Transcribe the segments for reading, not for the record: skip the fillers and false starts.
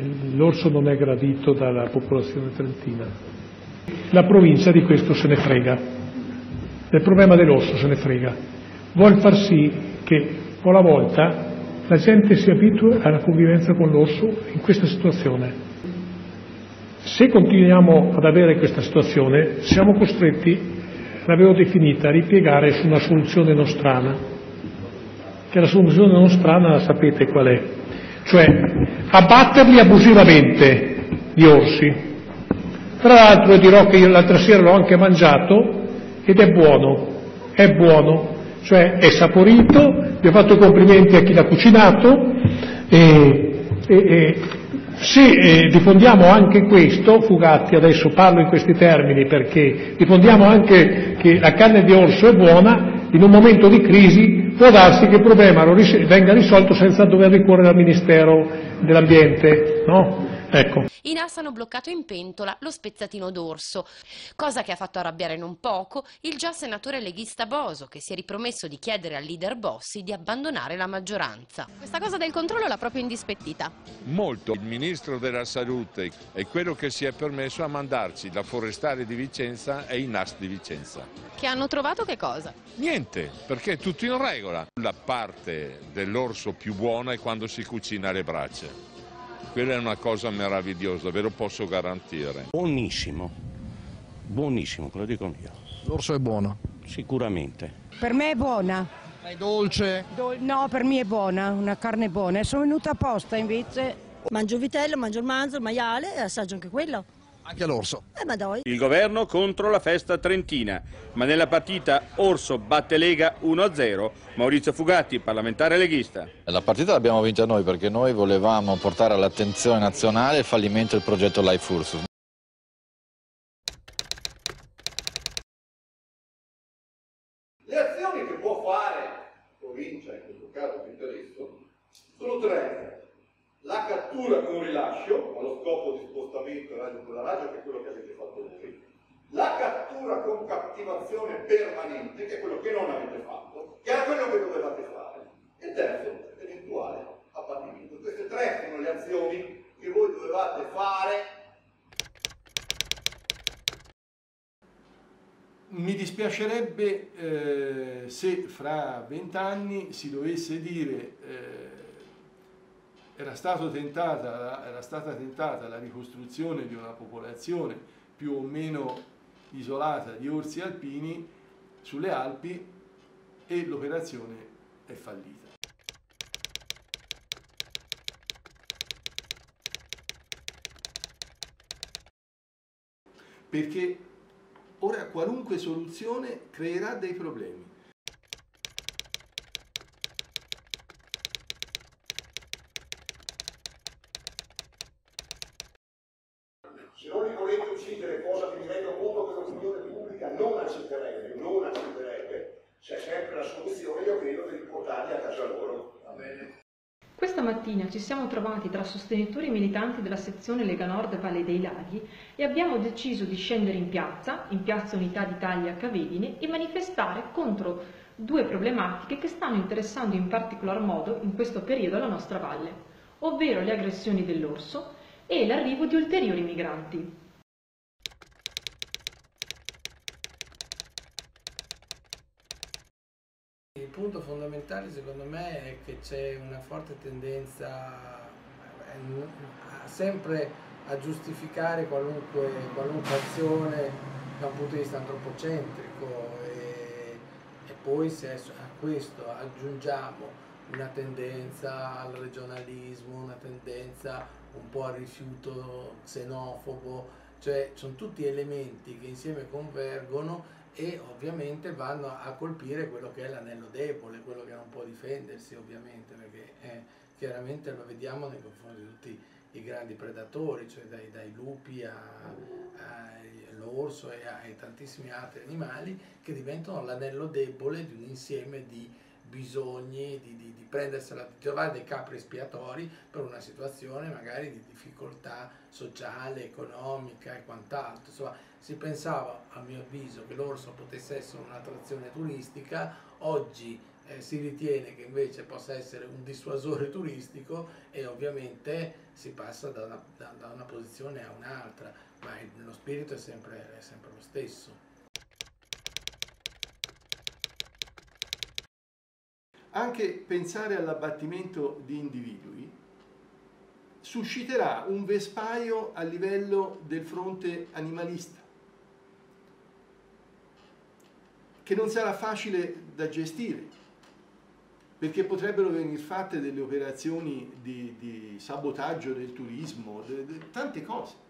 l'orso non è gradito dalla popolazione trentina. La provincia di questo se ne frega, del problema dell'orso se ne frega, vuol far sì che un po' alla volta la gente si abitua alla convivenza con l'orso in questa situazione. Se continuiamo ad avere questa situazione siamo costretti, l'avevo definita, a ripiegare su una soluzione nostrana, che la soluzione nostrana sapete qual è, cioè abbatterli abusivamente gli orsi. Tra l'altro dirò che io l'altra sera l'ho anche mangiato ed è buono, cioè è saporito, vi ho fatto i complimenti a chi l'ha cucinato se diffondiamo anche questo, Fugatti, adesso parlo in questi termini perché diffondiamo anche che la carne di orso è buona, in un momento di crisi può darsi che il problema venga risolto senza dover ricorrere al Ministero dell'Ambiente, no? Ecco. I NAS hanno bloccato in pentola lo spezzatino d'orso, cosa che ha fatto arrabbiare non poco il già senatore leghista Boso, che si è ripromesso di chiedere al leader Bossi di abbandonare la maggioranza. Questa cosa del controllo l'ha proprio indispettita. Molto. Il ministro della Salute è quello che si è permesso a mandarci la Forestale di Vicenza e i NAS di Vicenza. Che hanno trovato che cosa? Niente, perché è tutto in regola. La parte dell'orso più buona è quando si cucina le braccia. Quella è una cosa meravigliosa, ve lo posso garantire. Buonissimo, buonissimo, te lo dico io. L'orso è buono? Sicuramente. Per me è buona. È dolce? No, per me è buona, una carne buona. Sono venuta apposta invece. Mangio il vitello, mangio il manzo, il maiale e assaggio anche quello. Anche l'orso? Ma dai. Il governo contro la festa trentina, ma nella partita Orso batte Lega 1-0, Maurizio Fugatti, parlamentare leghista. La partita l'abbiamo vinta noi perché noi volevamo portare all'attenzione nazionale il fallimento del progetto Life Ursus. Le azioni che può fare provincia, in questo caso di interesse, sono tre. La cattura con rilascio, allo scopo di spostamento radio con la radio, che è quello che avete fatto voi. La cattura con cattivazione permanente, che è quello che non avete fatto, che era quello che dovevate fare. E terzo, eventuale abbattimento. Queste tre sono le azioni che voi dovevate fare. Mi dispiacerebbe se fra 20 anni si dovesse dire era stata tentata la ricostruzione di una popolazione più o meno isolata di orsi alpini sulle Alpi e l'operazione è fallita. Perché ora qualunque soluzione creerà dei problemi. Se non li volete uccidere, cosa che mi rendo conto che l'opinione pubblica non accetterebbe, c'è sempre la soluzione, io credo, di riportarli a casa loro. Va bene? Questa mattina ci siamo trovati tra sostenitori e militanti della sezione Lega Nord Valle dei Laghi e abbiamo deciso di scendere in Piazza Unità d'Italia a Cavedine, e manifestare contro due problematiche che stanno interessando in particolar modo in questo periodo la nostra valle, ovvero le aggressioni dell'orso e l'arrivo di ulteriori migranti. Il punto fondamentale secondo me è che c'è una forte tendenza sempre a giustificare qualunque azione da un punto di vista antropocentrico e poi se a questo aggiungiamo una tendenza al regionalismo, una tendenza un po' al rifiuto xenofobo, cioè sono tutti elementi che insieme convergono e ovviamente vanno a colpire quello che è l'anello debole, quello che non può difendersi ovviamente, perché chiaramente lo vediamo nei confronti di tutti i grandi predatori, cioè dai lupi all'orso e ai tantissimi altri animali che diventano l'anello debole di un insieme di bisogni, di prendersela, di trovare dei capri espiatori per una situazione magari di difficoltà sociale, economica e quant'altro. Insomma, si pensava, a mio avviso, che l'orso potesse essere un'attrazione turistica, oggi si ritiene che invece possa essere un dissuasore turistico e ovviamente si passa da una posizione a un'altra, ma lo spirito è sempre lo stesso. Anche pensare all'abbattimento di individui susciterà un vespaio a livello del fronte animalista, che non sarà facile da gestire, perché potrebbero venire fatte delle operazioni di sabotaggio del turismo, tante cose.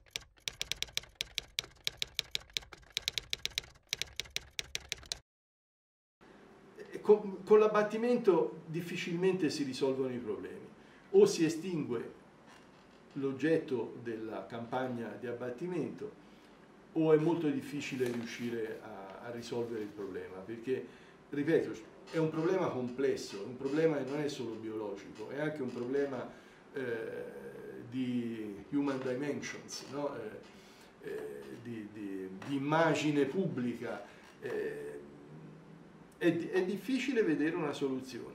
Con l'abbattimento difficilmente si risolvono i problemi, o si estingue l'oggetto della campagna di abbattimento o è molto difficile riuscire a risolvere il problema, perché, ripeto, è un problema complesso, un problema che non è solo biologico, è anche un problema di human dimensions, no? di immagine pubblica. È difficile vedere una soluzione.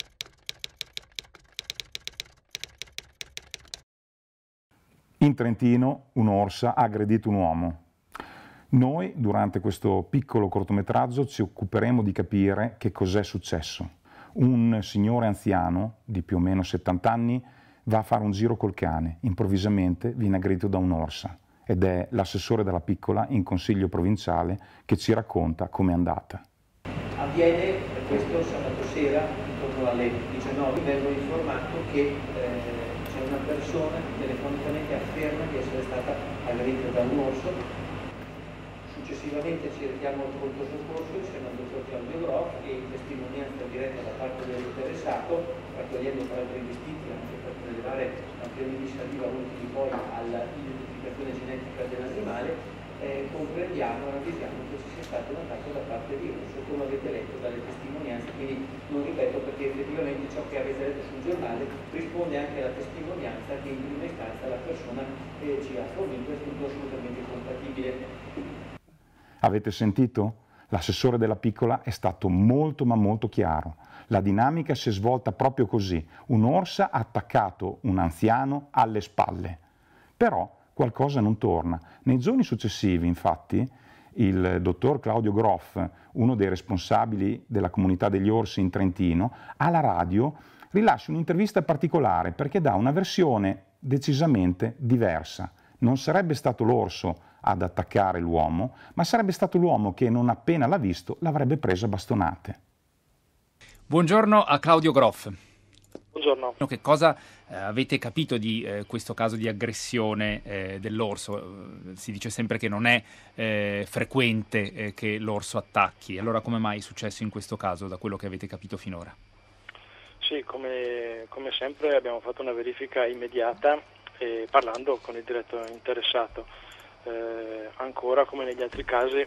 In Trentino un'orsa ha aggredito un uomo. Noi, durante questo piccolo cortometraggio, ci occuperemo di capire che cos'è successo. Un signore anziano, di più o meno 70 anni, va a fare un giro col cane. Improvvisamente viene aggredito da un'orsa ed è l'assessore della piccola in consiglio provinciale che ci racconta com'è andata. Avviene questo sabato sera, intorno alle 19, vengo informato che c'è una persona che telefonicamente afferma di essere stata aggredita da un orso. Successivamente ci rechiamo al pronto soccorso insieme al dottor Claudio Groff e in testimonianza diretta da parte dell'interessato, raccogliendo caratteristiche anche per prelevare campioni di saliva utili poi all'identificazione genetica dell'animale. Comprendiamo e ravvisiamo che ci sia stato un attacco da parte di orso, come avete letto dalle testimonianze, quindi non ripeto perché effettivamente ciò che avete letto sul giornale risponde anche alla testimonianza che in prima istanza la persona ci ha fornito, è tutto assolutamente compatibile. Avete sentito? L'assessore della piccola è stato molto ma molto chiaro. La dinamica si è svolta proprio così. Un'orsa ha attaccato un anziano alle spalle. Però qualcosa non torna. Nei giorni successivi, infatti, il dottor Claudio Groff, uno dei responsabili della comunità degli orsi in Trentino, alla radio rilascia un'intervista particolare perché dà una versione decisamente diversa. Non sarebbe stato l'orso ad attaccare l'uomo, ma sarebbe stato l'uomo che non appena l'ha visto l'avrebbe preso a bastonate. Buongiorno a Claudio Groff. Buongiorno. Che cosa avete capito di questo caso di aggressione dell'orso? Si dice sempre che non è frequente che l'orso attacchi. Allora come mai è successo in questo caso, da quello che avete capito finora? Sì, come sempre abbiamo fatto una verifica immediata parlando con il diretto interessato. Ancora come negli altri casi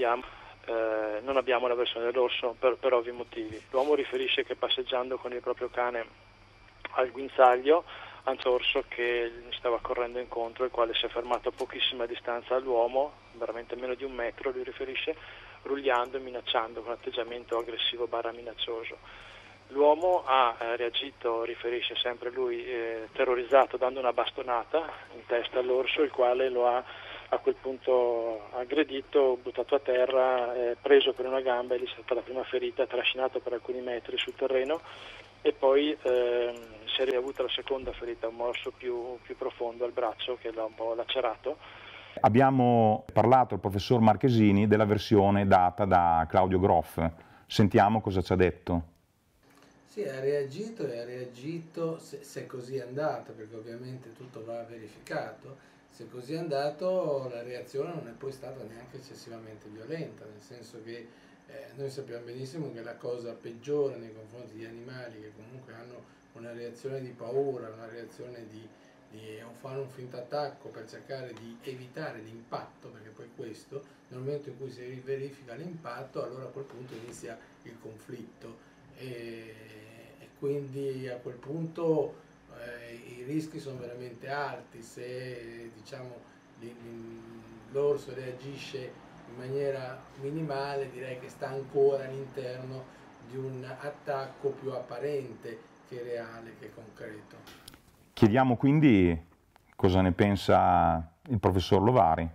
non abbiamo la versione dell'orso per ovvi motivi. L'uomo riferisce che passeggiando con il proprio cane al guinzaglio ha un orso che gli stava correndo incontro, il quale si è fermato a pochissima distanza dall'uomo, veramente meno di 1 metro, lui riferisce, rugliando e minacciando con atteggiamento aggressivo / minaccioso. L'uomo ha reagito, riferisce sempre lui, terrorizzato, dando una bastonata in testa all'orso, il quale lo ha a quel punto aggredito, buttato a terra, preso per una gamba e lì è stata la prima ferita, trascinato per alcuni metri sul terreno e poi si è riavuta la seconda ferita, un morso più profondo al braccio che l'ha un po' lacerato. Abbiamo parlato al professor Marchesini della versione data da Claudio Groff. Sentiamo cosa ci ha detto. Sì, ha reagito se così è andato, perché ovviamente tutto va verificato. Se così è andato, la reazione non è poi stata neanche eccessivamente violenta, nel senso che noi sappiamo benissimo che la cosa peggiore nei confronti di animali che comunque hanno una reazione di paura, una reazione o fanno un finto attacco per cercare di evitare l'impatto, perché poi questo, nel momento in cui si verifica l'impatto, allora a quel punto inizia il conflitto e quindi a quel punto i rischi sono veramente alti. Se diciamo l'orso reagisce in maniera minimale, direi che sta ancora all'interno di un attacco più apparente che reale, che concreto. Chiediamo quindi cosa ne pensa il professor Lovari.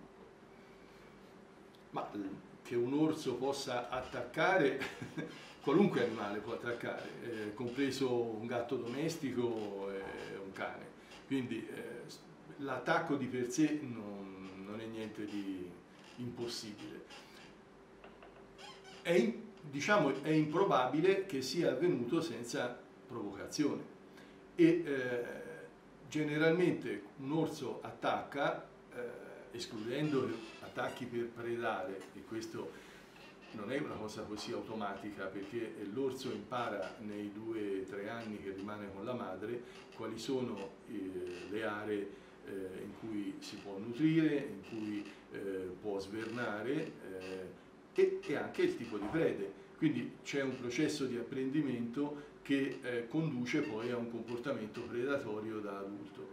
Ma che un orso possa attaccare, qualunque animale può attaccare, compreso un gatto domestico e un cane. Quindi l'attacco di per sé non è niente di impossibile. È improbabile che sia avvenuto senza provocazione e generalmente un orso attacca, escludendo attacchi per predare, e questo non è una cosa così automatica, perché l'orso impara nei 2-3 anni che rimane con la madre quali sono le aree in cui si può nutrire, in cui può svernare e anche il tipo di prede. Quindi c'è un processo di apprendimento che conduce poi a un comportamento predatorio da adulto.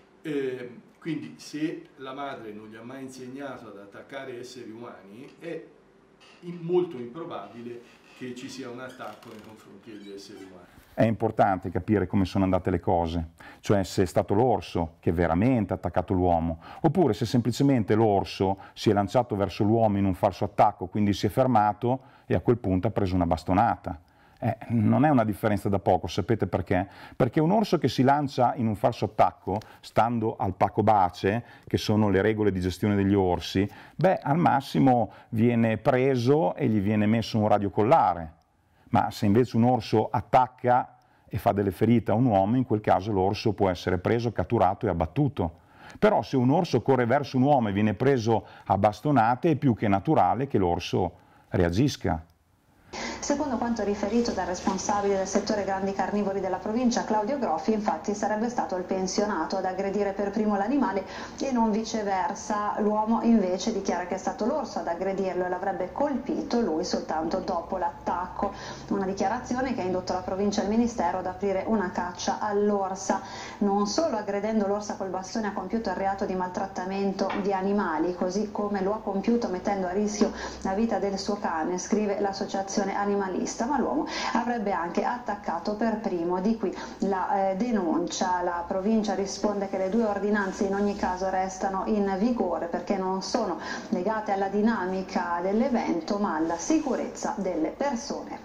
Quindi se la madre non gli ha mai insegnato ad attaccare esseri umani, è molto improbabile che ci sia un attacco nei confronti degli esseri umani. È importante capire come sono andate le cose, cioè se è stato l'orso che veramente ha attaccato l'uomo, oppure se semplicemente l'orso si è lanciato verso l'uomo in un falso attacco, quindi si è fermato e a quel punto ha preso una bastonata. Non è una differenza da poco, sapete perché? Perché un orso che si lancia in un falso attacco, stando al Paco Bace, che sono le regole di gestione degli orsi, al massimo viene preso e gli viene messo un radiocollare. Ma se invece un orso attacca e fa delle ferite a un uomo, in quel caso l'orso può essere preso, catturato e abbattuto. Però se un orso corre verso un uomo e viene preso a bastonate, è più che naturale che l'orso reagisca. Secondo quanto riferito dal responsabile del settore grandi carnivori della provincia, Claudio Groffi, infatti sarebbe stato il pensionato ad aggredire per primo l'animale e non viceversa. L'uomo invece dichiara che è stato l'orso ad aggredirlo e l'avrebbe colpito lui soltanto dopo l'attacco. Una dichiarazione che ha indotto la provincia e il ministero ad aprire una caccia all'orsa. Non solo aggredendo l'orsa col bastone ha compiuto il reato di maltrattamento di animali, così come lo ha compiuto mettendo a rischio la vita del suo cane, scrive l'associazione animalista, ma l'uomo avrebbe anche attaccato per primo. Di qui la denuncia. La provincia risponde che le 2 ordinanze in ogni caso restano in vigore perché non sono legate alla dinamica dell'evento ma alla sicurezza delle persone.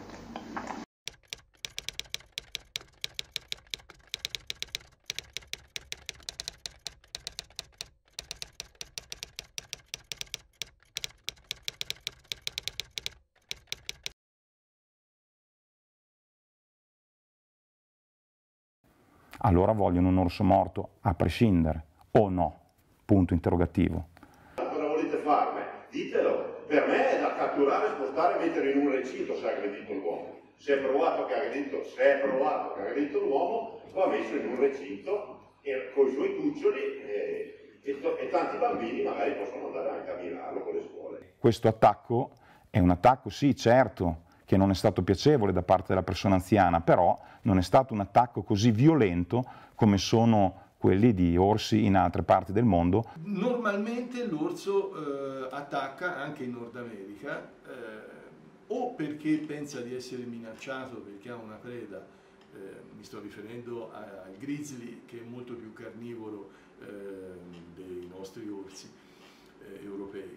Allora vogliono un orso morto, a prescindere, o no? Punto interrogativo. Cosa volete farne? Ditelo. Per me è da catturare, spostare e mettere in un recinto se ha aggredito l'uomo. Se è provato che ha aggredito l'uomo, va messo in un recinto con i suoi cuccioli e tanti bambini magari possono andare anche a mirarlo con le scuole. Questo attacco è un attacco, sì, certo, che non è stato piacevole da parte della persona anziana, però non è stato un attacco così violento come sono quelli di orsi in altre parti del mondo. Normalmente l'orso attacca anche in Nord America o perché pensa di essere minacciato perché ha una preda, mi sto riferendo al grizzly che è molto più carnivoro dei nostri orsi europei.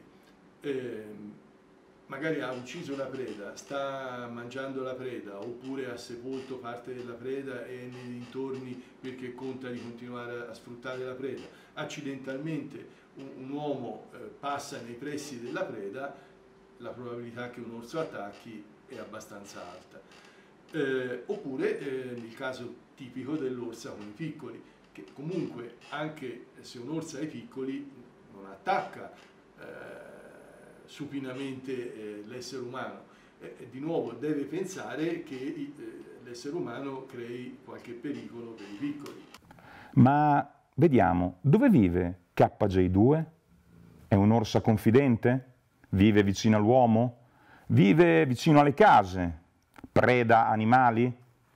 Magari ha ucciso la preda, sta mangiando la preda oppure ha sepolto parte della preda e nei dintorni perché conta di continuare a sfruttare la preda. Accidentalmente un uomo passa nei pressi della preda, la probabilità che un orso attacchi è abbastanza alta. Oppure nel caso tipico dell'orsa con i piccoli, che comunque anche se un'orsa ha i piccoli non attacca supinamente l'essere umano. Di nuovo deve pensare che l'essere umano crei qualche pericolo per i piccoli. Ma vediamo, dove vive KJ2? È un'orsa confidente? Vive vicino all'uomo? Vive vicino alle case? Preda animali?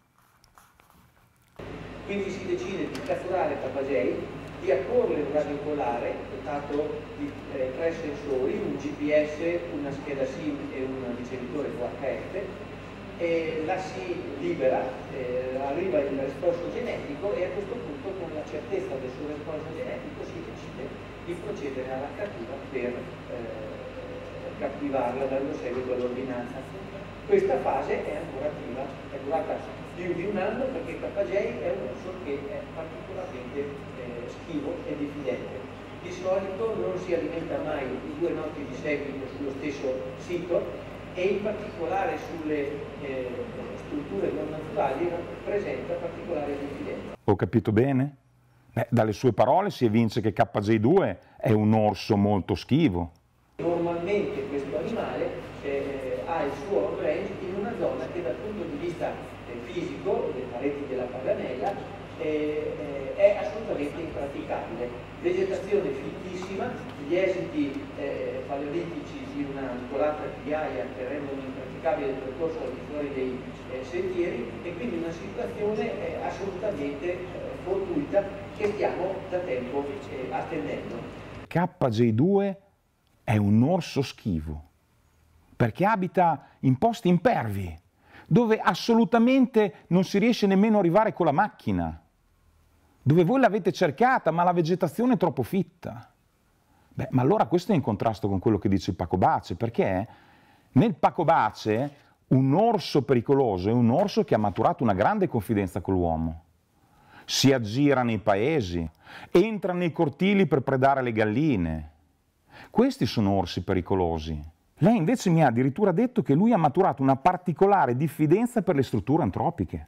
Quindi si decide di catturare KJ, di apporle un radiocolare dotato di 3 sensori, un GPS, una scheda SIM e un ricevitore VHF, la si libera, arriva il responso genetico e a questo punto con la certezza del suo responso genetico si decide di procedere alla cattura per cattivarla dando seguito all'ordinanza. Questa fase è ancora attiva, è durata più di un anno perché KJ è un orso che è particolarmente schivo e diffidente. Di solito non si alimenta mai 2 notti di seguito sullo stesso sito e in particolare sulle strutture non naturali presenta particolare diffidenza. Ho capito bene? Dalle sue parole si evince che KJ2 è un orso molto schivo. Normalmente questo animale ha il suo home range in una zona che dal punto di vista fisico, le pareti della Paganella, è assolutamente impraticabile. Vegetazione fittissima, gli esiti paleolitici di una colata di ghiaia che rendono impraticabile il percorso al di fuori dei sentieri e quindi una situazione assolutamente fortuita che stiamo da tempo attendendo. KJ2 è un orso schivo perché abita in posti impervi dove assolutamente non si riesce nemmeno a arrivare con la macchina, dove voi l'avete cercata ma la vegetazione è troppo fitta. Ma allora questo è in contrasto con quello che dice il Pacobace, perché nel Pacobace un orso pericoloso è un orso che ha maturato una grande confidenza con l'uomo, si aggira nei paesi, entra nei cortili per predare le galline. Questi sono orsi pericolosi. Lei invece mi ha addirittura detto che lui ha maturato una particolare diffidenza per le strutture antropiche.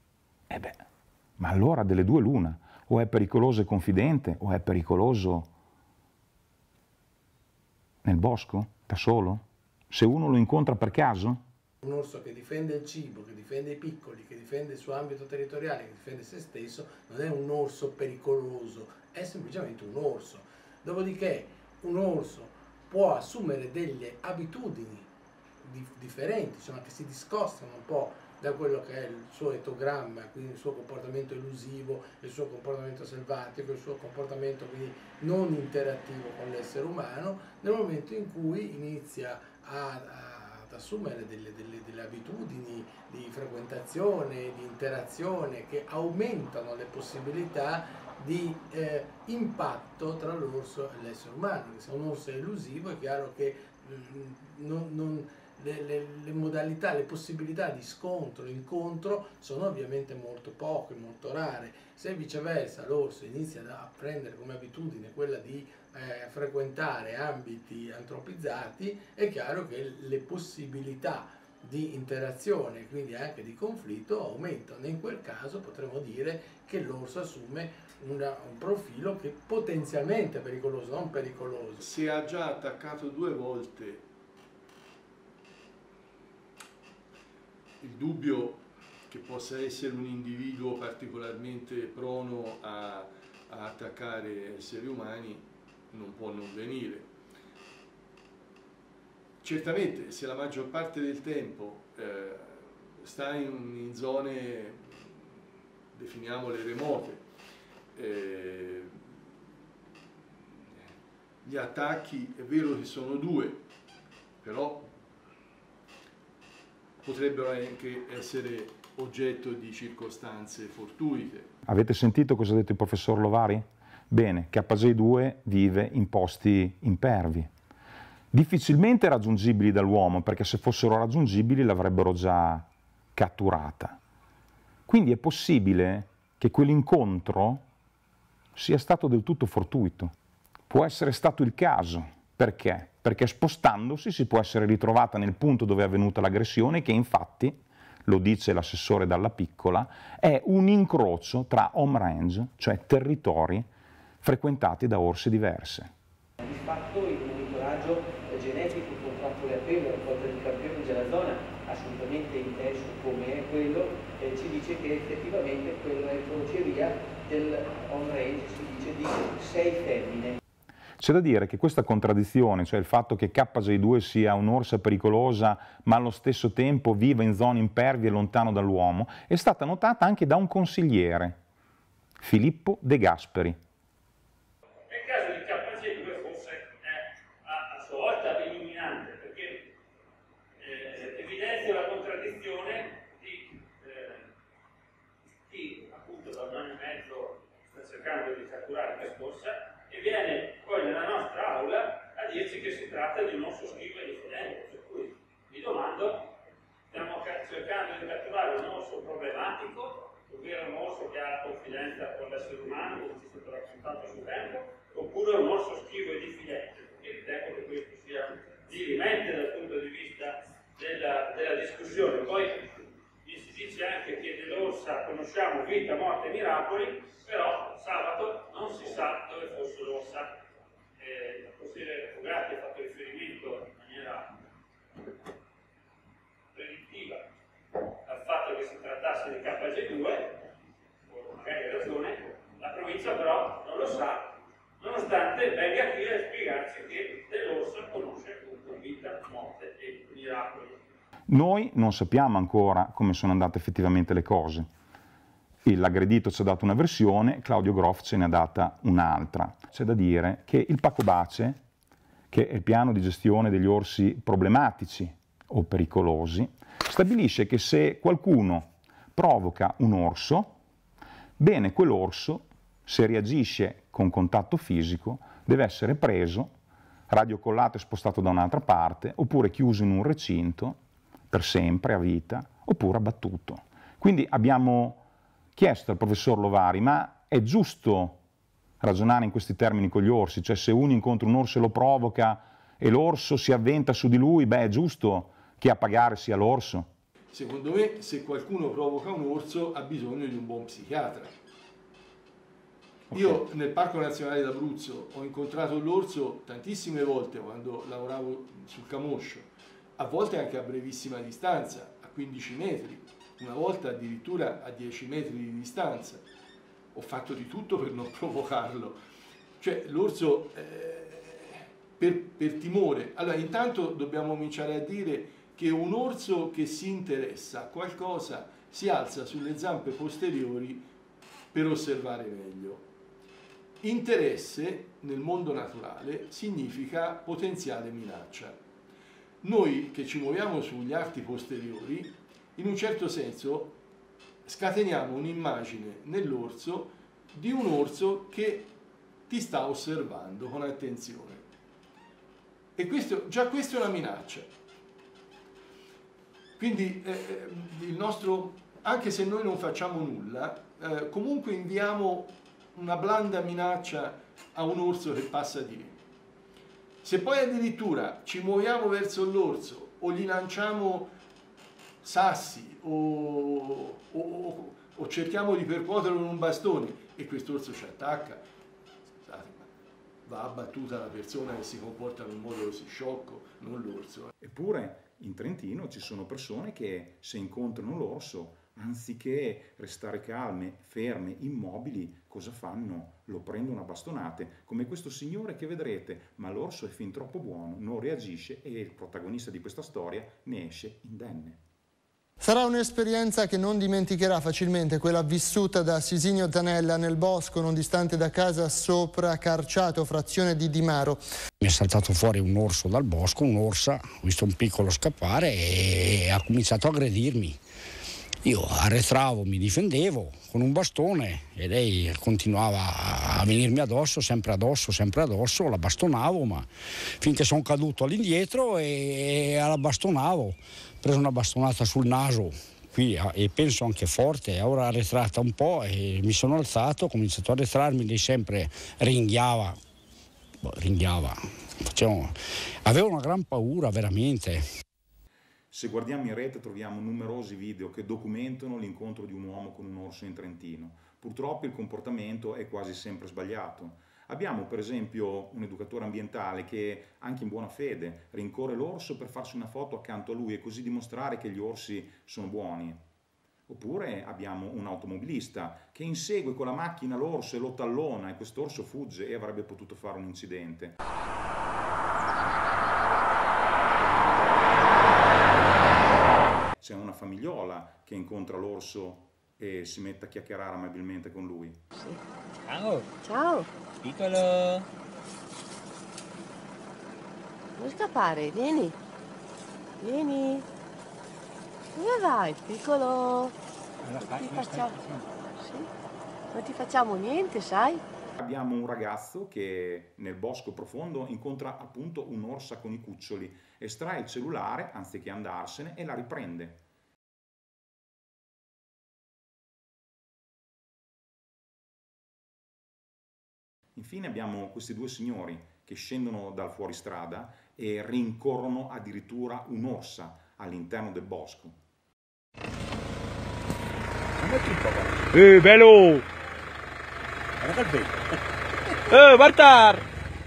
Ma allora delle due l'una, o è pericoloso e confidente, o è pericoloso nel bosco, da solo? Se uno lo incontra per caso? Un orso che difende il cibo, che difende i piccoli, che difende il suo ambito territoriale, che difende se stesso, non è un orso pericoloso, è semplicemente un orso. Dopodiché un orso può assumere delle abitudini differenti, insomma, che si discostano un po' da quello che è il suo etogramma, quindi il suo comportamento elusivo, il suo comportamento selvatico, il suo comportamento quindi non interattivo con l'essere umano, nel momento in cui inizia ad assumere delle abitudini di frequentazione, di interazione che aumentano le possibilità di impatto tra l'orso e l'essere umano. Se un orso è elusivo è chiaro che le modalità, le possibilità di scontro, incontro sono ovviamente molto poche, molto rare. Se viceversa l'orso inizia a prendere come abitudine quella di frequentare ambiti antropizzati, è chiaro che le possibilità di interazione, quindi anche di conflitto, aumentano. In quel caso potremmo dire che l'orso assume un profilo che potenzialmente è pericoloso, non pericoloso. Se ha già attaccato 2 volte, il dubbio che possa essere un individuo particolarmente prono a attaccare esseri umani non può non venire. Certamente, se la maggior parte del tempo sta in zone, definiamole remote, gli attacchi è vero che sono 2, però potrebbero anche essere oggetto di circostanze fortuite. Avete sentito cosa ha detto il professor Lovari? Bene, KJ2 vive in posti impervi, difficilmente raggiungibili dall'uomo, perché se fossero raggiungibili l'avrebbero già catturata. Quindi è possibile che quell'incontro sia stato del tutto fortuito. Può essere stato il caso. Perché? Perché spostandosi si può essere ritrovata nel punto dove è avvenuta l'aggressione, che infatti, lo dice l'assessore Dalla Piccola, è un incrocio tra home range, cioè territori frequentati da orse diverse. Di fatto il monitoraggio genetico con trappole a pelo, raccolta di campioni della zona, assolutamente intenso come è quello, ci dice che effettivamente quella è crocevia del home range, si dice di 6 femmine. C'è da dire che questa contraddizione, cioè il fatto che KJ2 sia un'orsa pericolosa ma allo stesso tempo viva in zone impervie lontano dall'uomo, è stata notata anche da un consigliere, Filippo De Gasperi. Nel caso di KJ2 forse è a sua volta illuminante, perché evidenzia la contraddizione questo raccontato sul tempo, oppure un orso schivo e diffidente, perché ritengo che questo sia dirimente dal punto di vista della discussione. Poi si dice anche che dell'orsa conosciamo vita, morte e miracoli, però sabato non si sa dove fosse l'orsa. Il consigliere Fugatti ha fatto riferimento in maniera predittiva al fatto che si trattasse di KG2, o magari ha ragione, la provincia però non lo sa, nonostante venga qui a spiegarci che dell'orsa conosce appunto vita, morte e miracoli. Noi non sappiamo ancora come sono andate effettivamente le cose. L'aggredito ci ha dato una versione, Claudio Groff ce ne ha data un'altra. C'è da dire che il Pacobace, che è il piano di gestione degli orsi problematici o pericolosi, stabilisce che se qualcuno provoca un orso, bene, quell'orso, se reagisce con contatto fisico, deve essere preso, radiocollato e spostato da un'altra parte, oppure chiuso in un recinto per sempre, a vita, oppure abbattuto. Quindi abbiamo chiesto al professor Lovari, ma è giusto ragionare in questi termini con gli orsi? Cioè se uno incontra un orso e lo provoca e l'orso si avventa su di lui, beh, è giusto che a pagare sia l'orso? Secondo me, se qualcuno provoca un orso ha bisogno di un buon psichiatra. Okay. Io nel Parco Nazionale d'Abruzzo ho incontrato l'orso tantissime volte quando lavoravo sul Camoscio, a volte anche a brevissima distanza, a 15 metri, una volta addirittura a 10 metri di distanza. Ho fatto di tutto per non provocarlo. Cioè l'orso per timore. Allora intanto dobbiamo cominciare a dire che un orso che si interessa a qualcosa si alza sulle zampe posteriori per osservare meglio. Interesse nel mondo naturale significa potenziale minaccia. Noi che ci muoviamo sugli arti posteriori, in un certo senso scateniamo un'immagine nell'orso di un orso che ti sta osservando con attenzione. E già questo è una minaccia. Quindi anche se noi non facciamo nulla, comunque inviamo una blanda minaccia a un orso che passa di lì. Se poi addirittura ci muoviamo verso l'orso o gli lanciamo sassi o cerchiamo di percuoterlo con un bastone e quest'orso ci attacca, scusate, ma va abbattuta la persona che si comporta in un modo così sciocco, non l'orso. Eppure in Trentino ci sono persone che se incontrano l'orso, anziché restare calme, ferme, immobili, cosa fanno? Lo prendono a bastonate, come questo signore che vedrete, ma l'orso è fin troppo buono, non reagisce e il protagonista di questa storia ne esce indenne. Sarà un'esperienza che non dimenticherà facilmente, quella vissuta da Sisinio Zanella nel bosco non distante da casa sopra Carciato, frazione di Dimaro. Mi è saltato fuori un orso dal bosco, un'orsa, ho visto un piccolo scappare e ha cominciato a aggredirmi. Io arretravo, mi difendevo con un bastone e lei continuava a venirmi addosso, sempre addosso, la bastonavo, ma finché sono caduto all'indietro e la bastonavo. Ho preso una bastonata sul naso qui e penso anche forte, ora arretrata un po' e mi sono alzato, ho cominciato a arretrarmi, lei sempre ringhiava. Avevo una gran paura veramente. Se guardiamo in rete troviamo numerosi video che documentano l'incontro di un uomo con un orso in Trentino. Purtroppo il comportamento è quasi sempre sbagliato. Abbiamo per esempio un educatore ambientale che, anche in buona fede, rincorre l'orso per farsi una foto accanto a lui e così dimostrare che gli orsi sono buoni. Oppure abbiamo un automobilista che insegue con la macchina l'orso e lo tallona e quest'orso fugge e avrebbe potuto fare un incidente. C'è una famigliola che incontra l'orso e si mette a chiacchierare amabilmente con lui. Sì. Ciao! Ciao! Piccolo! Non scappare, vieni! Vieni! Dove vai, piccolo? Non ti facciamo niente, sai? Abbiamo un ragazzo che nel bosco profondo incontra appunto un'orsa con i cuccioli, estrae il cellulare anziché andarsene e la riprende. Infine abbiamo questi due signori che scendono dal fuoristrada e rincorrono addirittura un'orsa all'interno del bosco. Bello! Bartar!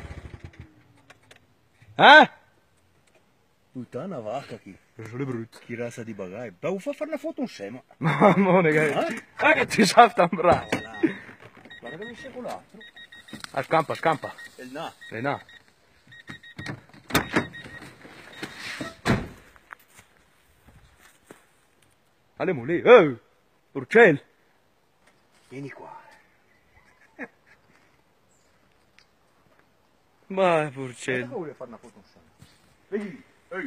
Puttana vacca chi? Che razza di bagai. Devo fare una foto insieme. Mamma mia, che ti sa tan bravo. Guarda che mi seguo l'altro. Scampa, scampa. E il na. E na. Andiamo lì. Porcello. Vieni qua. Ma porcello. Guarda che voglio fare una foto insieme. Vedi.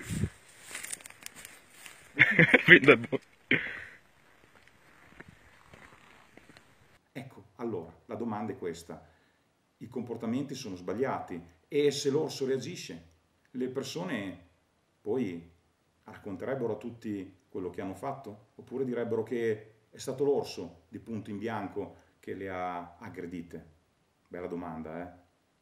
Ecco, allora, la domanda è questa. I comportamenti sono sbagliati e se l'orso reagisce, le persone poi racconterebbero a tutti quello che hanno fatto? Oppure direbbero che è stato l'orso di punto in bianco che le ha aggredite? Bella domanda, eh?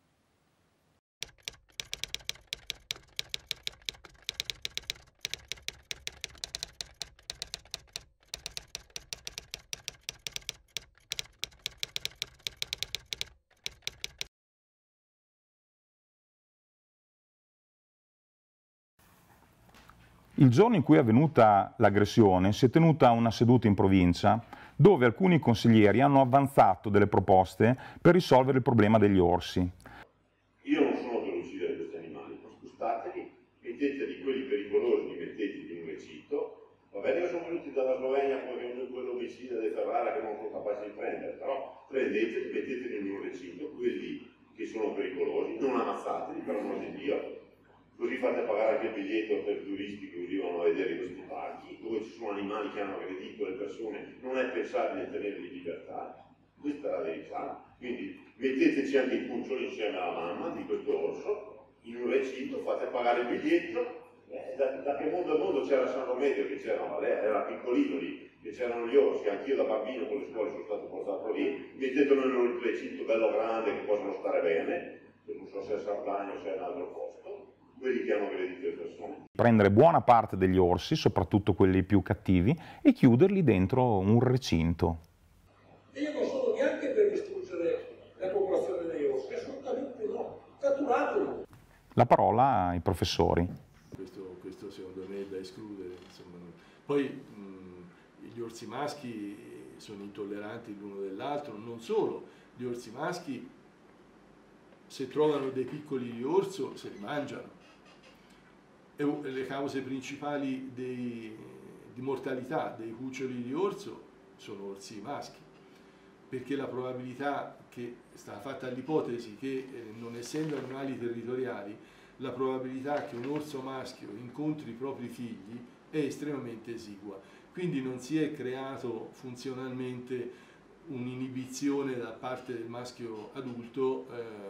Il giorno in cui è avvenuta l'aggressione si è tenuta una seduta in provincia dove alcuni consiglieri hanno avanzato delle proposte per risolvere il problema degli orsi. Io non sono per uccidere questi animali, ma spostateli, metteteli quelli pericolosi, metteteli in un recinto. Va bene che sono venuti dalla Slovenia come quell'omicida di Ferrara che non sono capaci di prendere, però prendeteli, metteteli in un recinto, quelli che sono pericolosi, non ammazzateli per amor di Dio. Così fate pagare anche il biglietto per i turisti che uscivano a vedere questi parchi, dove ci sono animali che hanno aggredito le persone, non è pensabile tenerli in libertà. Questa è la verità. Quindi metteteci anche i cuccioli insieme alla mamma di questo orso, in un recinto, fate pagare il biglietto. Da che mondo a mondo c'era San Romedio che c'erano, lei era piccolino lì, che c'erano gli orsi, anch'io da bambino con le scuole sono stato portato lì, mettetelo in un recinto bello grande che possono stare bene, non so se è Sardegna o se è un altro posto. Quelli che hanno aggredito le persone. Prendere buona parte degli orsi, soprattutto quelli più cattivi, e chiuderli dentro un recinto. E io non sono neanche per distruggere la popolazione degli orsi, assolutamente no, catturateli. La parola ai professori. Questo secondo me è da escludere. Insomma. Poi gli orsi maschi sono intolleranti l'uno dell'altro, non solo, gli orsi maschi se trovano dei piccoli di orso se li mangiano. Le cause principali di mortalità dei cuccioli di orso sono orsi maschi, perché la probabilità che sta fatta l'ipotesi che non essendo animali territoriali, la probabilità che un orso maschio incontri i propri figli è estremamente esigua. Quindi non si è creato funzionalmente un'inibizione da parte del maschio adulto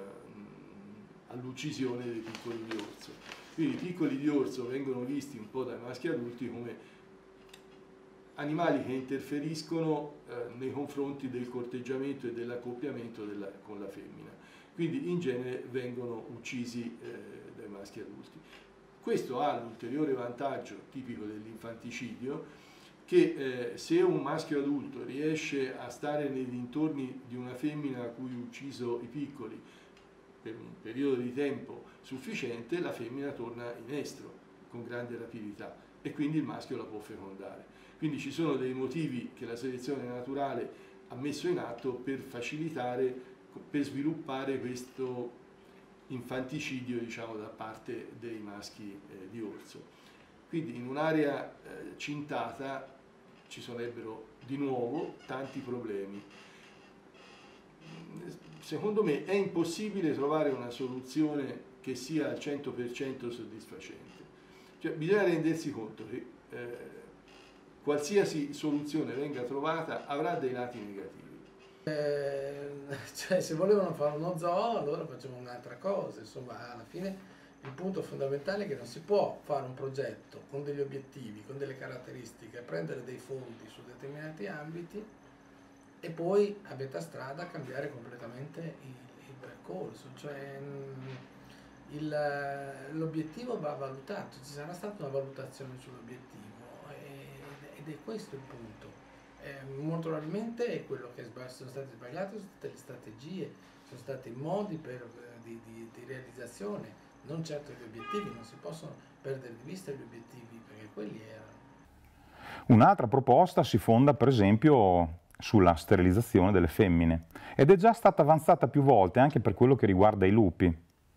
all'uccisione dei piccoli di orso. Quindi i piccoli di orso vengono visti un po' dai maschi adulti come animali che interferiscono nei confronti del corteggiamento e dell'accoppiamento con la femmina. Quindi in genere vengono uccisi dai maschi adulti. Questo ha l'ulteriore vantaggio tipico dell'infanticidio che se un maschio adulto riesce a stare nei dintorni di una femmina a cui ha ucciso i piccoli per un periodo di tempo sufficiente, la femmina torna in estro con grande rapidità e quindi il maschio la può fecondare. Quindi ci sono dei motivi che la selezione naturale ha messo in atto per facilitare, per sviluppare questo infanticidio, diciamo, da parte dei maschi di orso. Quindi in un'area cintata ci sarebbero di nuovo tanti problemi. Secondo me è impossibile trovare una soluzione che sia al 100% soddisfacente. Cioè, bisogna rendersi conto che qualsiasi soluzione venga trovata avrà dei lati negativi. Cioè, se volevano fare uno zoo, allora facevano un'altra cosa. Insomma, alla fine il punto fondamentale è che non si può fare un progetto con degli obiettivi, con delle caratteristiche, prendere dei fondi su determinati ambiti e poi a metà strada cambiare completamente percorso, cioè l'obiettivo va valutato, ci sarà stata una valutazione sull'obiettivo ed è questo il punto. Molto probabilmente è quello che sono state sbagliate, sono state le strategie, sono stati i modi di realizzazione, non certo gli obiettivi, non si possono perdere di vista gli obiettivi perché quelli erano. Un'altra proposta si fonda per esempio sulla sterilizzazione delle femmine ed è già stata avanzata più volte anche per quello che riguarda i lupi.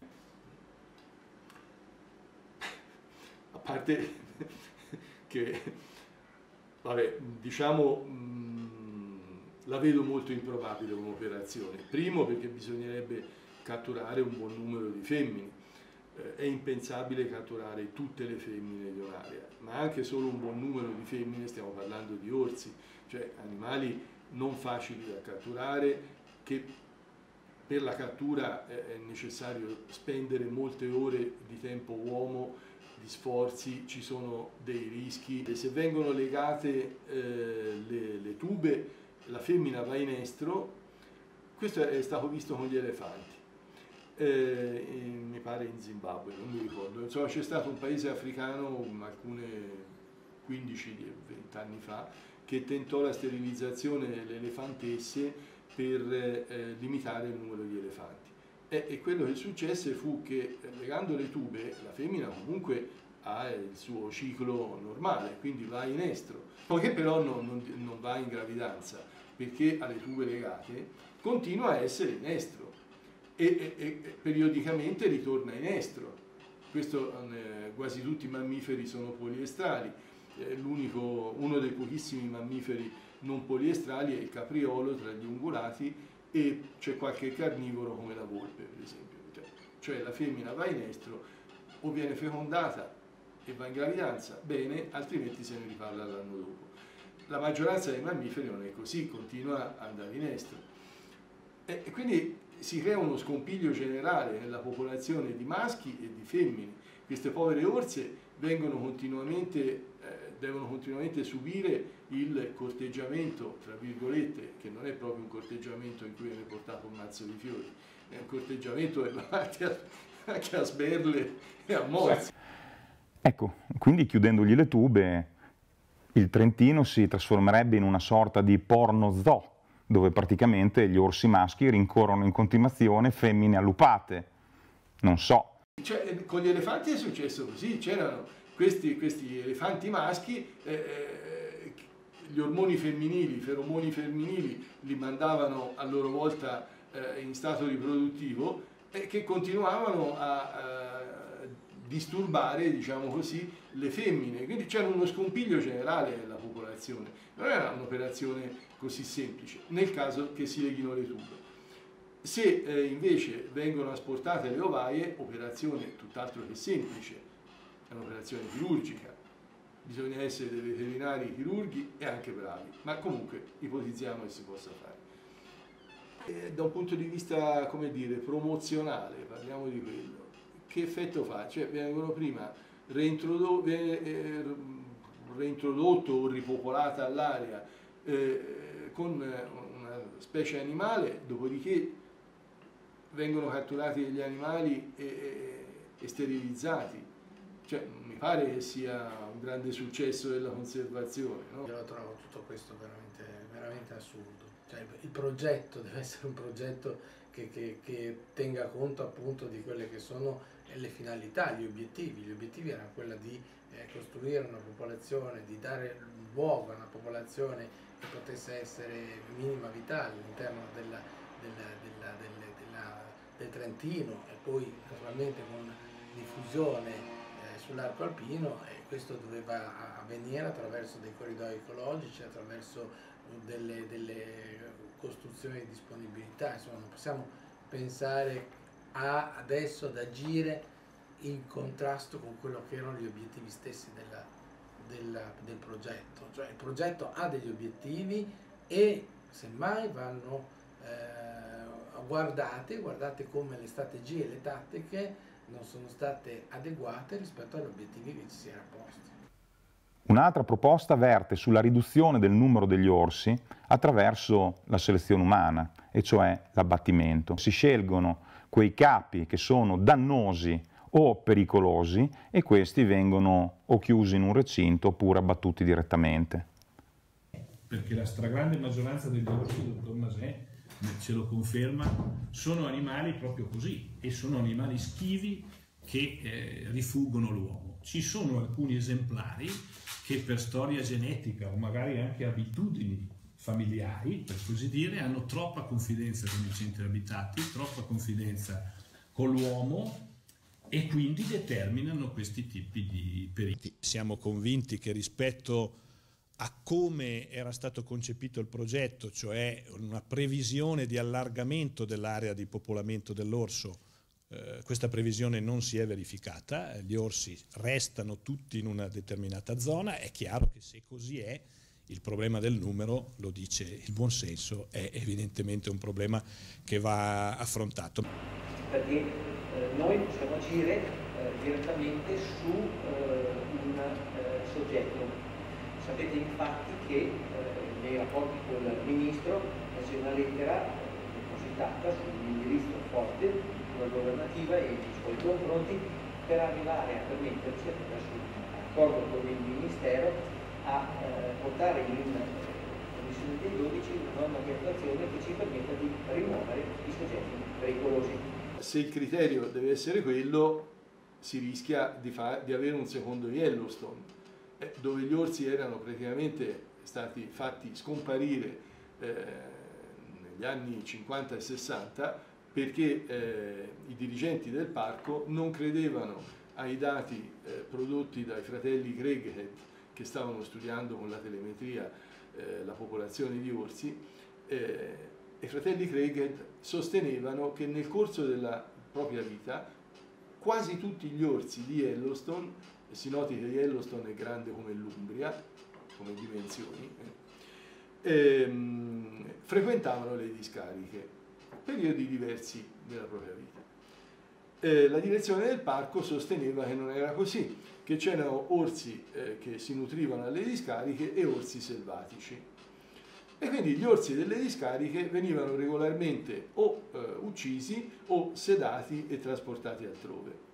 A parte che, vabbè, diciamo, la vedo molto improbabile come operazione. Primo perché bisognerebbe catturare un buon numero di femmine. È impensabile catturare tutte le femmine di un'area, ma anche solo un buon numero di femmine, stiamo parlando di orsi, cioè animali non facili da catturare, che per la cattura è necessario spendere molte ore di tempo uomo, di sforzi, ci sono dei rischi. E se vengono legate le tube, la femmina va in estro. Questo è stato visto con gli elefanti. Mi pare in Zimbabwe, non mi ricordo, insomma c'è stato un paese africano alcune 15-20 anni fa che tentò la sterilizzazione delle elefantesse per limitare il numero di elefanti e quello che successe fu che legando le tube la femmina comunque ha il suo ciclo normale, quindi va in estro, poiché però non va in gravidanza perché alle tube legate continua a essere in estro. E periodicamente ritorna in estro. Questo, quasi tutti i mammiferi sono poliestrali, uno dei pochissimi mammiferi non poliestrali è il capriolo tra gli ungulati e c'è qualche carnivoro come la volpe per esempio. Cioè la femmina va in estro o viene fecondata e va in gravidanza, bene, altrimenti se ne riparla l'anno dopo. La maggioranza dei mammiferi non è così, continua ad andare in estro. E quindi si crea uno scompiglio generale nella popolazione di maschi e di femmine. Queste povere orse devono continuamente subire il corteggiamento, tra virgolette, che non è proprio un corteggiamento in cui viene portato un mazzo di fiori, è un corteggiamento che va avanti anche a sberle e a morsi. Ecco, quindi chiudendogli le tube, il Trentino si trasformerebbe in una sorta di porno zoo, dove praticamente gli orsi maschi rincorrono in continuazione femmine allupate. Non so. Cioè, con gli elefanti è successo così, c'erano questi elefanti maschi, gli ormoni femminili, i feromoni femminili li mandavano a loro volta in stato riproduttivo e che continuavano a disturbare, diciamo così, le femmine. Quindi c'era uno scompiglio generale nella popolazione. Non era un'operazione così semplice, nel caso che si leghino le tube. Se invece vengono asportate le ovaie, operazione tutt'altro che semplice, è un'operazione chirurgica, bisogna essere dei veterinari chirurghi e anche bravi, ma comunque ipotizziamo che si possa fare. Da un punto di vista, come dire, promozionale, parliamo di quello, che effetto fa? Cioè vengono prima reintrodotto o ripopolata all'area con una specie animale, dopodiché vengono catturati degli animali e sterilizzati. Cioè, mi pare che sia un grande successo della conservazione, no? Io lo trovo tutto questo veramente assurdo. Cioè, il progetto deve essere un progetto che tenga conto appunto di quelle che sono le finalità, gli obiettivi. Gli obiettivi erano quelli di costruire una popolazione, di dare luogo a una popolazione che potesse essere minima vitale all'interno del Trentino e poi naturalmente con diffusione sull'arco alpino, e questo doveva avvenire attraverso dei corridoi ecologici, attraverso delle costruzioni di disponibilità. Insomma, non possiamo pensare adesso ad agire in contrasto con quello che erano gli obiettivi stessi del progetto. Cioè il progetto ha degli obiettivi e semmai vanno guardate come le strategie e le tattiche non sono state adeguate rispetto agli obiettivi che ci si era posti. Un'altra proposta verte sulla riduzione del numero degli orsi attraverso la selezione umana, e cioè l'abbattimento. Si scelgono quei capi che sono dannosi o pericolosi e questi vengono o chiusi in un recinto oppure abbattuti direttamente. Perché la stragrande maggioranza degli orsi, il dottor Masè ce lo conferma, sono animali proprio così, e sono animali schivi che rifuggono l'uomo. Ci sono alcuni esemplari che per storia genetica o magari anche abitudini familiari, per così dire, hanno troppa confidenza con i centri abitati, troppa confidenza con l'uomo e quindi determinano questi tipi di pericoli. Siamo convinti che rispetto a come era stato concepito il progetto, cioè una previsione di allargamento dell'area di popolamento dell'orso, questa previsione non si è verificata, gli orsi restano tutti in una determinata zona. È chiaro che se così è, il problema del numero, lo dice il buon senso, è evidentemente un problema che va affrontato. Perché noi possiamo agire direttamente su un soggetto. Sapete infatti che nei rapporti con il Ministro c'è una lettera depositata su un indirizzo forte sulla governativa e nei suoi confronti per arrivare a permetterci, attraverso un accordo con il Ministero, a portare in Commissione dei 12 una norma di attuazione che ci permetta di rimuovere i soggetti pericolosi. Se il criterio deve essere quello, si rischia di avere un secondo Yellowstone, dove gli orsi erano praticamente stati fatti scomparire negli anni 50 e 60 perché i dirigenti del parco non credevano ai dati prodotti dai fratelli Craighead, che stavano studiando con la telemetria la popolazione di orsi. I fratelli Craighead sostenevano che nel corso della propria vita quasi tutti gli orsi di Yellowstone, si noti che Yellowstone è grande come l'Umbria, come dimensioni, frequentavano le discariche, periodi diversi della propria vita. La direzione del parco sosteneva che non era così, che c'erano orsi che si nutrivano alle discariche e orsi selvatici. E quindi gli orsi delle discariche venivano regolarmente o uccisi o sedati e trasportati altrove.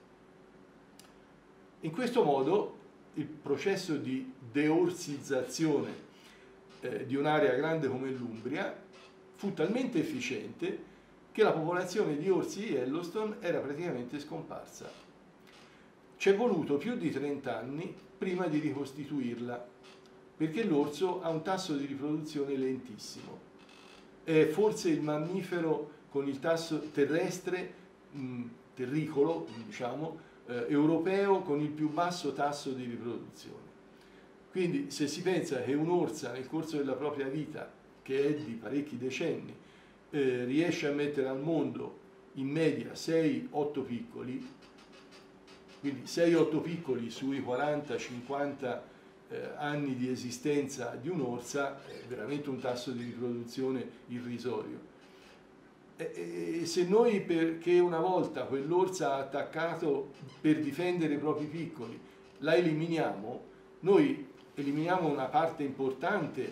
In questo modo il processo di deorsizzazione di un'area grande come l'Umbria fu talmente efficiente che la popolazione di orsi di Yellowstone era praticamente scomparsa. Ci è voluto più di 30 anni prima di ricostituirla, perché l'orso ha un tasso di riproduzione lentissimo. È forse il mammifero con il tasso terrestre, terricolo, diciamo, europeo con il più basso tasso di riproduzione. Quindi se si pensa che un'orsa nel corso della propria vita, che è di parecchi decenni, riesce a mettere al mondo in media 6-8 piccoli, quindi 6-8 piccoli sui 40-50 anni di esistenza di un'orsa, è veramente un tasso di riproduzione irrisorio. E se noi, perché una volta quell'orsa ha attaccato per difendere i propri piccoli, la eliminiamo, noi eliminiamo una parte importante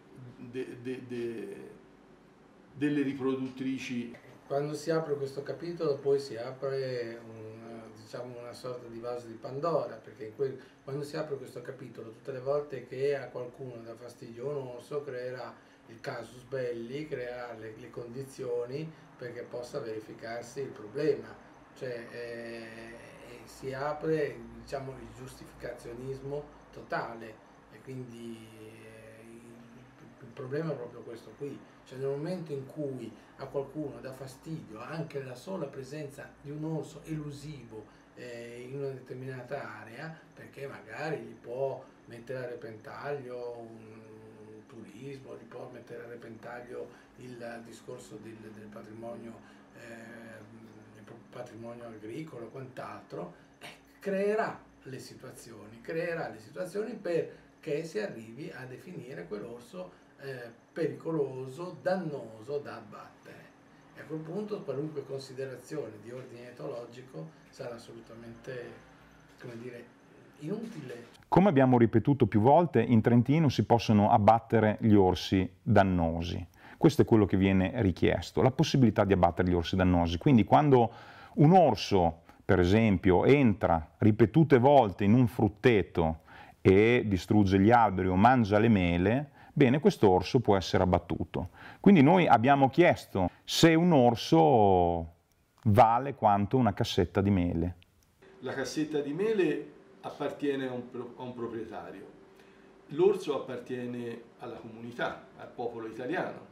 delle riproduttrici. Quando si apre questo capitolo poi si apre una sorta di vaso di Pandora, perché quando si apre questo capitolo, tutte le volte che a qualcuno dà fastidio un orso, creerà il casus belli, creerà le condizioni perché possa verificarsi il problema, cioè si apre, diciamo, il giustificazionismo totale, e quindi il problema è proprio questo qui, cioè nel momento in cui a qualcuno dà fastidio anche la sola presenza di un orso elusivo in una determinata area, perché magari gli può mettere a repentaglio un turismo, gli può mettere a repentaglio il discorso del patrimonio agricolo, quant'altro, creerà le situazioni perché si arrivi a definire quell'orso pericoloso, dannoso da abbattere. E a quel punto qualunque considerazione di ordine etologico sarà assolutamente, come dire, Inutile. Come abbiamo ripetuto più volte, in Trentino si possono abbattere gli orsi dannosi. Questo è quello che viene richiesto, la possibilità di abbattere gli orsi dannosi. Quindi quando un orso, per esempio, entra ripetute volte in un frutteto e distrugge gli alberi o mangia le mele, bene, questo orso può essere abbattuto. Quindi noi abbiamo chiesto se un orso vale quanto una cassetta di mele. La cassetta di mele appartiene a un proprietario, l'orso appartiene alla comunità, al popolo italiano.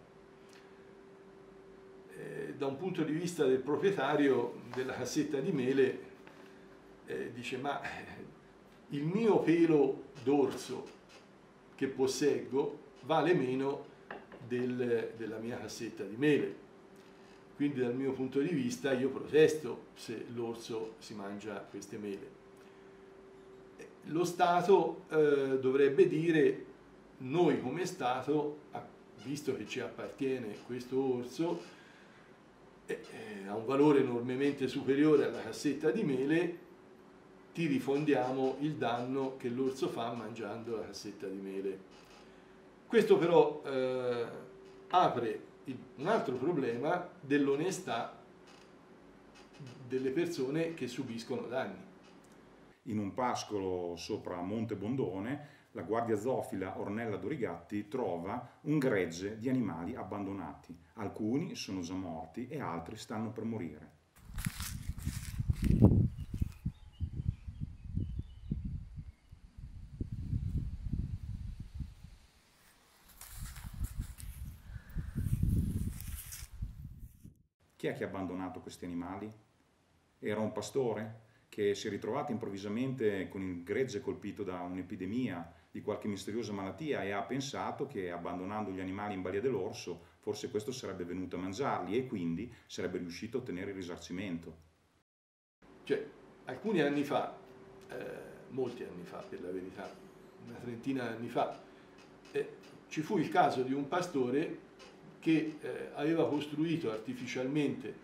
Da un punto di vista del proprietario della cassetta di mele dice: ma il mio pelo d'orso che posseggo vale meno della mia cassetta di mele, quindi dal mio punto di vista io protesto se l'orso si mangia queste mele. Lo Stato dovrebbe dire: noi come Stato, visto che ci appartiene questo orso, ha un valore enormemente superiore alla cassetta di mele, ti rifondiamo il danno che l'orso fa mangiando la cassetta di mele. Questo però apre un altro problema dell'onestà delle persone che subiscono danni. In un pascolo sopra Monte Bondone, la guardia zoofila Ornella Dorigatti trova un gregge di animali abbandonati. Alcuni sono già morti e altri stanno per morire. Chi è che ha abbandonato questi animali? Era un pastore che si è ritrovato improvvisamente con il gregge colpito da un'epidemia di qualche misteriosa malattia e ha pensato che abbandonando gli animali in balia dell'orso forse questo sarebbe venuto a mangiarli e quindi sarebbe riuscito a ottenere il risarcimento. Cioè, alcuni anni fa, molti anni fa per la verità, una trentina di anni fa, ci fu il caso di un pastore che aveva costruito artificialmente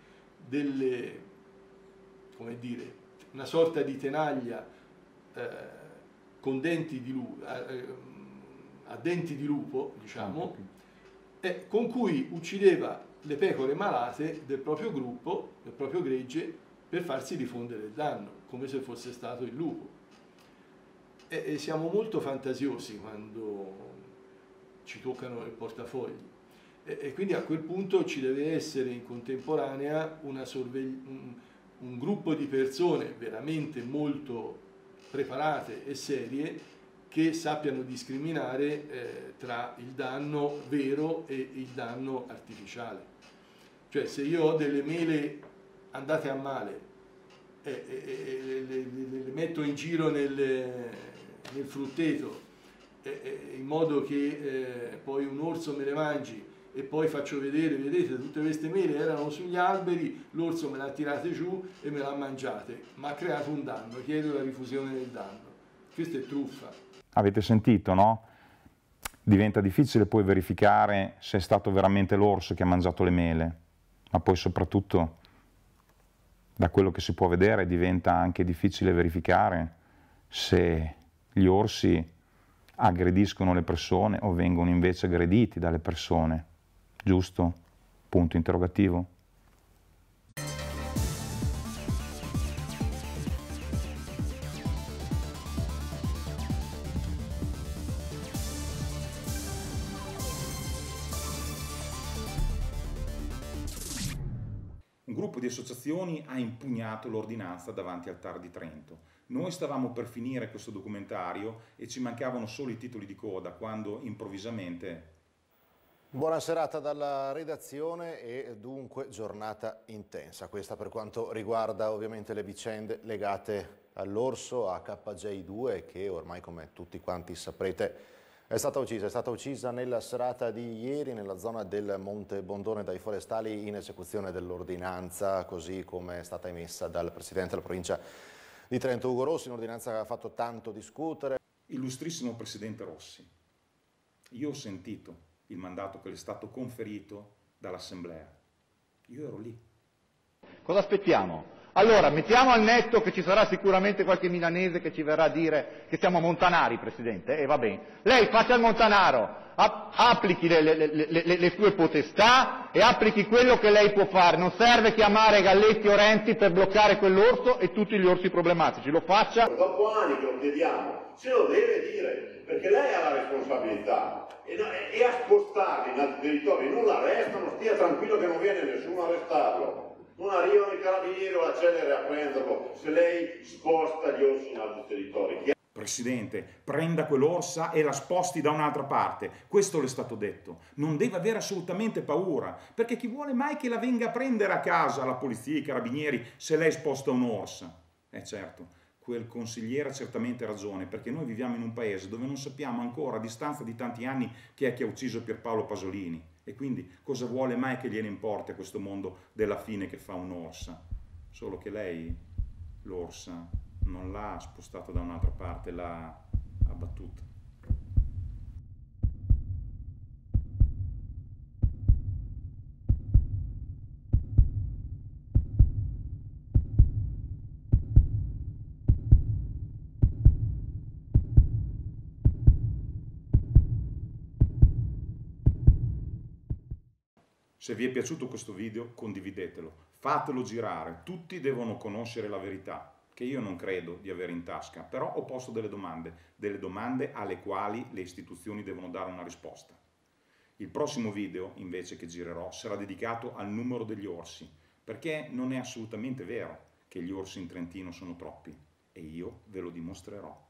una sorta di tenaglia con denti di a denti di lupo, diciamo, con cui uccideva le pecore malate del proprio gruppo, del proprio gregge, per farsi diffondere il danno, come se fosse stato il lupo. E siamo molto fantasiosi quando ci toccano il portafogli. E quindi a quel punto ci deve essere in contemporanea un gruppo di persone veramente molto preparate e serie che sappiano discriminare tra il danno vero e il danno artificiale. Cioè, se io ho delle mele andate a male e le metto in giro nel frutteto in modo che poi un orso me le mangi e poi faccio vedere, vedete, tutte queste mele erano sugli alberi, l'orso me le ha tirate giù e me le ha mangiate, ma ha creato un danno, chiedo la rifusione del danno. Questa è truffa. Avete sentito, no? Diventa difficile poi verificare se è stato veramente l'orso che ha mangiato le mele, ma poi soprattutto da quello che si può vedere diventa anche difficile verificare se gli orsi aggrediscono le persone o vengono invece aggrediti dalle persone. Giusto? Punto interrogativo. Un gruppo di associazioni ha impugnato l'ordinanza davanti al TAR di Trento. Noi stavamo per finire questo documentario e ci mancavano solo i titoli di coda quando improvvisamente... Buona serata dalla redazione e dunque giornata intensa. Questa per quanto riguarda ovviamente le vicende legate all'orso, a KJ2 che ormai, come tutti quanti saprete, è stata uccisa nella serata di ieri nella zona del Monte Bondone dai forestali in esecuzione dell'ordinanza, così come è stata emessa dal Presidente della provincia di Trento Ugo Rossi, un'ordinanza che ha fatto tanto discutere. Illustrissimo Presidente Rossi, io ho sentito il mandato che le è stato conferito dall'Assemblea, io ero lì. Cosa aspettiamo? Allora, mettiamo al netto che ci sarà sicuramente qualche milanese che ci verrà a dire che siamo montanari, Presidente, e va bene. Lei faccia il montanaro, applichi le sue potestà e applichi quello che lei può fare. Non serve chiamare Galletti o Renzi per bloccare quell'orso e tutti gli orsi problematici. Lo faccia. Dopo anni che lo chiediamo, se lo deve dire, perché lei ha la responsabilità e a spostarli in altri territori, non l'arrestano, stia tranquillo che non viene nessuno a arrestarlo. Non arrivano i carabinieri o la Celere a prenderlo se lei sposta gli orsi in altri territori. Presidente, prenda quell'orsa e la sposti da un'altra parte. Questo le è stato detto. Non deve avere assolutamente paura, perché chi vuole mai che la venga a prendere a casa la polizia, i carabinieri, se lei sposta un'orsa? Certo, quel consigliere ha certamente ragione, perché noi viviamo in un paese dove non sappiamo ancora, a distanza di tanti anni, chi è che ha ucciso Pierpaolo Pasolini. E quindi cosa vuole mai che gliene importi a questo mondo della fine che fa un'orsa? Solo che lei, l'orsa, non l'ha spostata da un'altra parte, l'ha abbattuta. Se vi è piaciuto questo video, condividetelo, fatelo girare, tutti devono conoscere la verità, che io non credo di avere in tasca, però ho posto delle domande alle quali le istituzioni devono dare una risposta. Il prossimo video, invece, che girerò, sarà dedicato al numero degli orsi, perché non è assolutamente vero che gli orsi in Trentino sono troppi, e io ve lo dimostrerò.